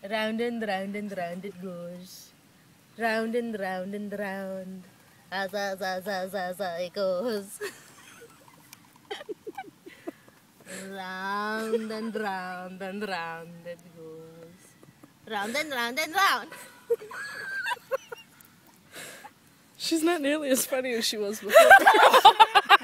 Round and round and round it goes. Round and round and round. As it goes. Round and round and round it goes. Round and round and round. She's not nearly as funny as she was before.